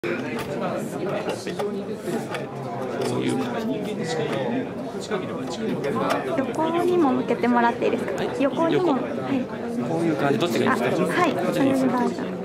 横にも向けてもらっていいですか？横にも、はい。 こういう感じ、どっちがいいですか？ はい、そういうバージョン。